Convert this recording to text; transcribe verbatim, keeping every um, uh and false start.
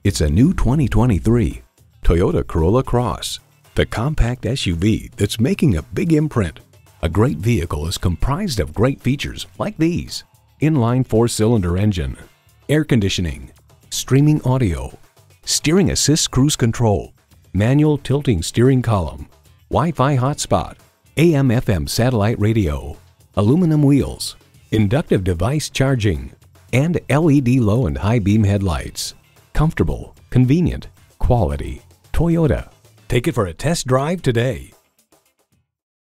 It's a new twenty twenty-three Toyota Corolla Cross, the compact S U V that's making a big imprint. A great vehicle is comprised of great features like these: inline four-cylinder engine, air conditioning, streaming audio, steering assist cruise control, manual tilting steering column, Wi-Fi hotspot, A M F M satellite radio, aluminum wheels, inductive device charging, and L E D low and high beam headlights. Comfortable, convenient, quality. Toyota. Take it for a test drive today.